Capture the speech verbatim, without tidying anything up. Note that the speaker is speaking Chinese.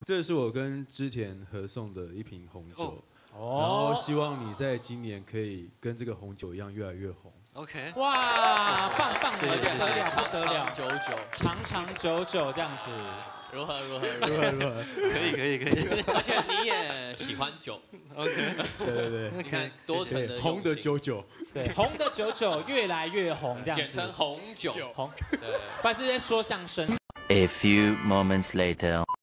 这是我跟织田合送的一瓶红酒， 哦、 然后希望你在今年可以跟这个红酒一样越来越红。 OK， 哇，棒棒的，不得了，不得了， 久久， 长长久久这样子， 如何如何如何如何？ 可以可以可以，而且你也喜欢酒 ，OK， 对对对， 你看多层的红的九九， 对，红的九九越来越红这样子， 简称红酒， 红， 对， 不然是在说相声。 A few moments later.